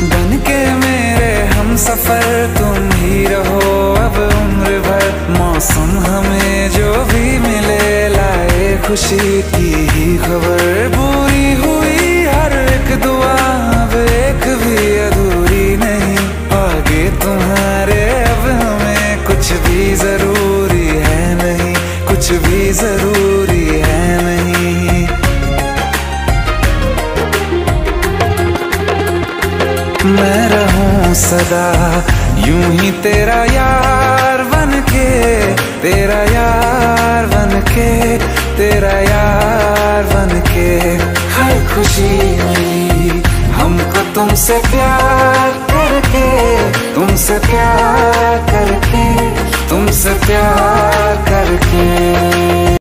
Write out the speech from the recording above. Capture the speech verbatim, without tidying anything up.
बन के मेरे हम सफर तुम ही रहो अब उम्र भर। मौसम हमें जो भी मिले लाए खुशी की ही खबर। पूरी हुई हर एक दुआ अब एक भी अधूरी नहीं। आगे तुम्हारे अब हमें कुछ भी जरूरी है नहीं, कुछ भी जरूरी है नहीं। मैं रहूं सदा यूं ही तेरा यार बनके, तेरा यार बनके, तेरा यार बनके। हर खुशी मिली हमको तुमसे प्यार करके, तुमसे प्यार करके, तुमसे प्यार करके।